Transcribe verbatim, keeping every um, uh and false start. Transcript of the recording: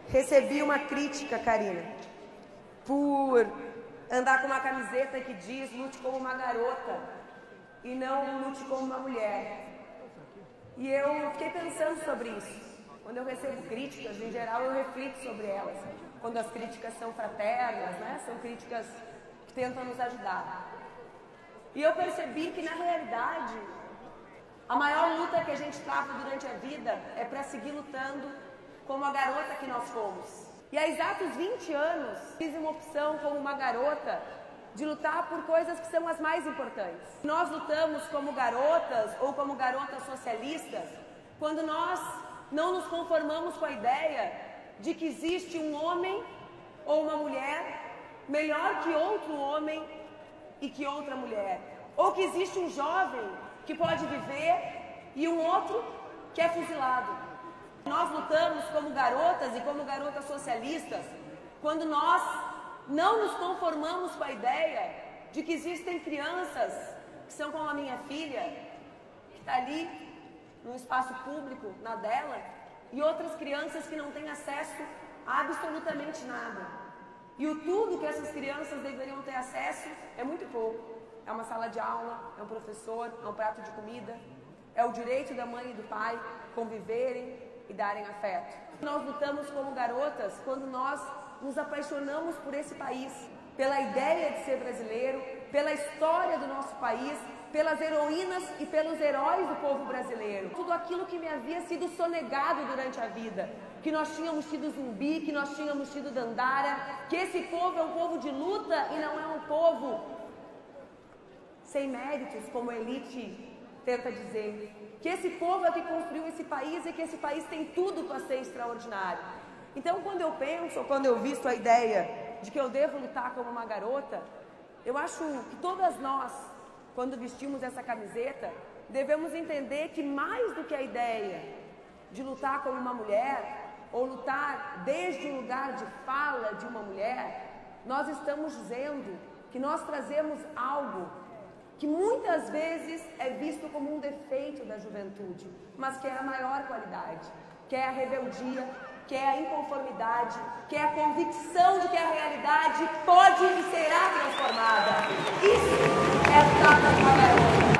Recebi uma crítica, Karina, por andar com uma camiseta que diz lute como uma garota e não lute como uma mulher. E eu fiquei pensando sobre isso. Quando eu recebo críticas, em geral, eu reflito sobre elas. Quando as críticas são fraternas, né? São críticas que tentam nos ajudar. E eu percebi que, na realidade, a maior luta que a gente trava durante a vida é para seguir lutando como a garota que nós fomos. E há exatos vinte anos, fiz uma opção como uma garota de lutar por coisas que são as mais importantes. Nós lutamos como garotas ou como garotas socialistas quando nós não nos conformamos com a ideia de que existe um homem ou uma mulher melhor que outro homem e que outra mulher. Ou que existe um jovem que pode viver e um outro que é fuzilado. Nós lutamos como garotas e como garotas socialistas quando nós não nos conformamos com a ideia de que existem crianças que são como a minha filha, que está ali no espaço público, na dela, e outras crianças que não têm acesso a absolutamente nada. E o tudo que essas crianças deveriam ter acesso é muito pouco. É uma sala de aula, é um professor, é um prato de comida, é o direito da mãe e do pai conviverem e darem afeto. Nós lutamos como garotas quando nós nos apaixonamos por esse país, pela ideia de ser brasileiro, pela história do nosso país, pelas heroínas e pelos heróis do povo brasileiro. Tudo aquilo que me havia sido sonegado durante a vida, que nós tínhamos tido Zumbi, que nós tínhamos tido Dandara, que esse povo é um povo de luta e não é um povo sem méritos, como a elite tenta dizer. Que esse povo é que construiu esse país e que esse país tem tudo para ser extraordinário. Então, quando eu penso, quando eu visto a ideia de que eu devo lutar como uma garota, eu acho que todas nós, quando vestimos essa camiseta, devemos entender que mais do que a ideia de lutar como uma mulher, ou lutar desde o lugar de fala de uma mulher, nós estamos dizendo que nós trazemos algo que muitas vezes é visto como um defeito da juventude, mas que é a maior qualidade, que é a rebeldia, que é a inconformidade, que é a convicção de que a realidade pode e será transformada. Isso é a luta da garota.